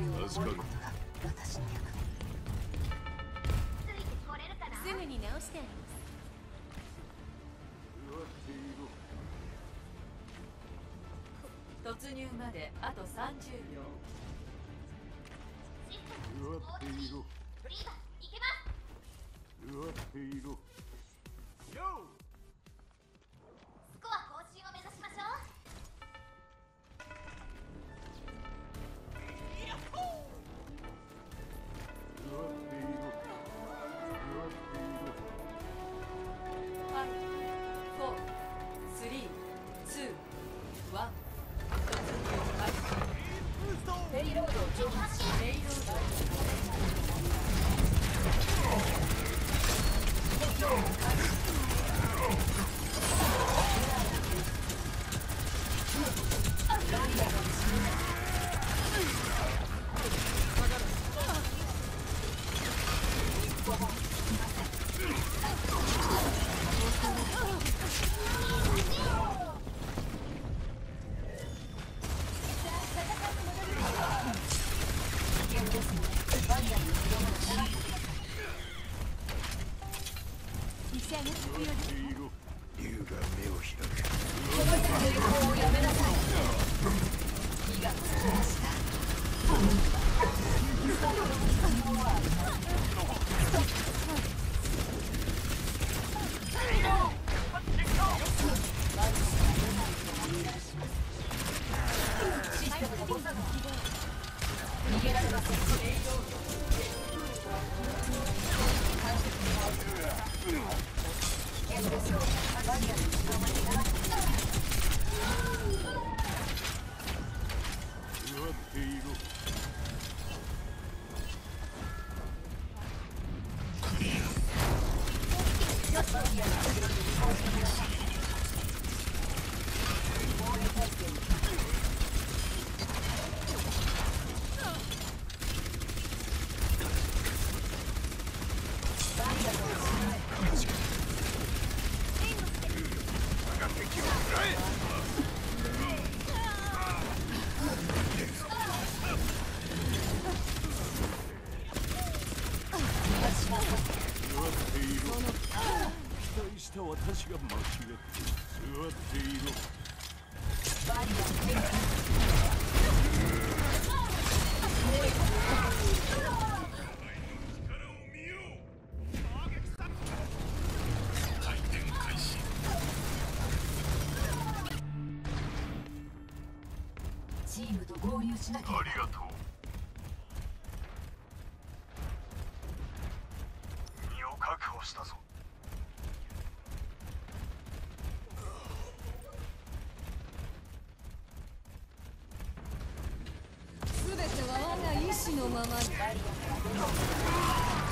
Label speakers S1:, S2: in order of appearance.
S1: 助かる。
S2: 私の役目。
S3: ついてこれるかな。すぐに直してあります。
S2: 突入まであと30秒。
S1: 弱っていろ。
S3: リーバー、行けます。
S1: 弱っていろ。よ
S3: スコア更新を目指しましょう。
S1: 弱っていろ。弱っていろ。
S2: 5、4、3、2、1。突入開始。ペイロードを上発し、ペイロードを
S1: 竜が目を開く。
S2: 抵抗をやめなさい。火がつきました。システムの誤差が逃げられません。
S1: 弱っていろ。期待した私が間違って座っていろ。
S2: チームと合流しなきゃ。
S1: ありがとう。身を確保したぞ。
S4: すべては我が意志のままに。